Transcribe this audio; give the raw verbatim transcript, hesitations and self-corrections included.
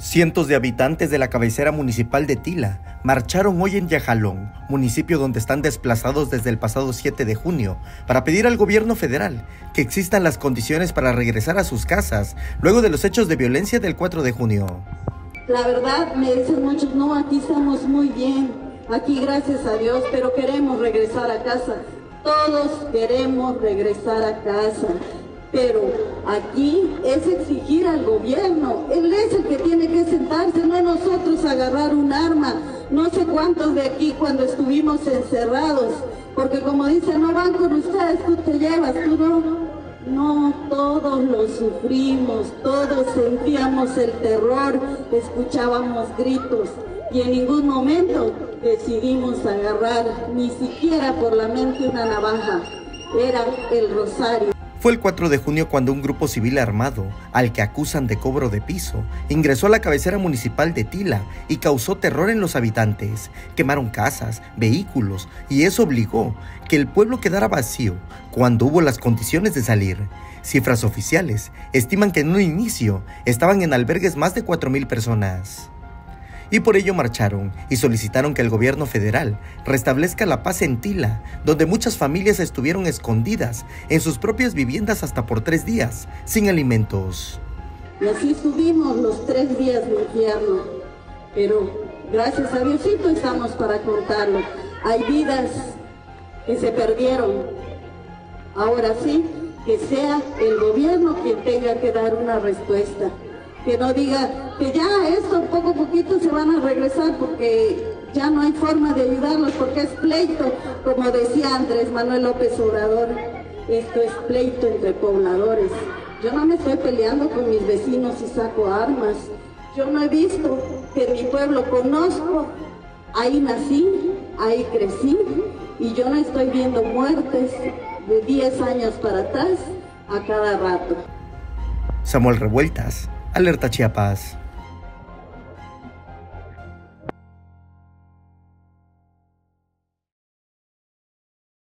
Cientos de habitantes de la cabecera municipal de Tila marcharon hoy en Yajalón, municipio donde están desplazados desde el pasado siete de junio, para pedir al gobierno federal que existan las condiciones para regresar a sus casas luego de los hechos de violencia del cuatro de junio. La verdad, me dicen muchos, no, aquí estamos muy bien, aquí gracias a Dios, pero queremos regresar a casa. Todos queremos regresar a casa. Pero aquí es exigir al gobierno, él es el que tiene que sentarse, no nosotros agarrar un arma. No sé cuántos de aquí cuando estuvimos encerrados, porque como dicen, no van con ustedes, tú te llevas, tú no. No, todos lo sufrimos, todos sentíamos el terror, escuchábamos gritos y en ningún momento decidimos agarrar, ni siquiera por la mente una navaja, era el rosario. Fue el cuatro de junio cuando un grupo civil armado, al que acusan de cobro de piso, ingresó a la cabecera municipal de Tila y causó terror en los habitantes. Quemaron casas, vehículos, y eso obligó que el pueblo quedara vacío cuando hubo las condiciones de salir. Cifras oficiales estiman que en un inicio estaban en albergues más de cuatro mil personas. Y por ello marcharon y solicitaron que el gobierno federal restablezca la paz en Tila, donde muchas familias estuvieron escondidas en sus propias viviendas hasta por tres días, sin alimentos. Y así estuvimos los tres días de infierno, pero gracias a Diosito estamos para contarlo. Hay vidas que se perdieron. Ahora sí, que sea el gobierno quien tenga que dar una respuesta. Que no diga que ya esto poco a poquito se van a regresar porque ya no hay forma de ayudarlos, porque es pleito, como decía Andrés Manuel López Obrador, esto es pleito entre pobladores. Yo no me estoy peleando con mis vecinos y saco armas. Yo no he visto que en mi pueblo conozco, ahí nací, ahí crecí, y yo no estoy viendo muertes de diez años para atrás a cada rato. Samuel Revueltas, Alerta Chiapas.